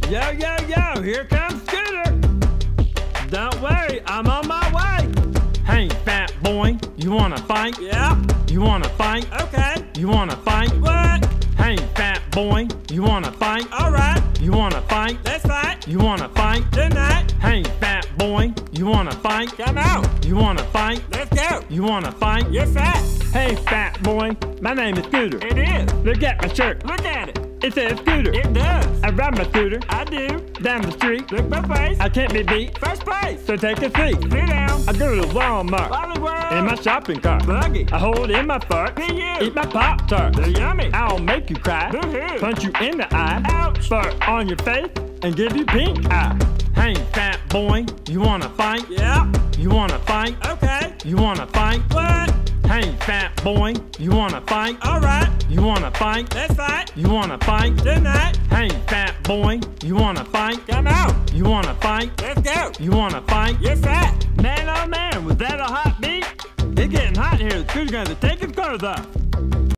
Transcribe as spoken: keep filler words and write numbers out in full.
Yo, yo, yo, here comes Scooter. Don't worry, I'm on my way. Hey, fat boy, you wanna fight? Yeah. You wanna fight? Okay. You wanna fight? What? Hey, fat boy, you wanna fight? Alright. You wanna fight? Let's fight. You wanna fight? Tonight. Hey, fat boy, you wanna fight? Come out. You wanna fight? Let's go. You wanna fight? You're fat. Hey, fat boy, my name is Scooter. It is. Look at my shirt. Look at it. It says Scooter. It does. I ride my scooter I do. down the street. Look my face. I can't be beat, First place. so take a seat. Sit down. I go to Walmart Wally World. in my shopping cart. Buggy. I hold in my fart, Be you. eat my Pop-Tart. They're yummy. I'll make you cry, Boo-hoo. punch you in the eye, Ouch. fart on your face, and give you pink eye. Hey, fat boy, you wanna fight? Yeah. You wanna fight? Okay. You wanna fight? What? Hey, fat boy, you wanna fight? Alright. You wanna fight? Let's fight. You wanna fight? Tonight. Hey, fat boy, you wanna fight? Come out. You wanna fight? Let's go. You wanna fight? You're fat. Man, oh man, was that a hot beat? It's getting hot here. The scooter's gonna have to take his clothes off.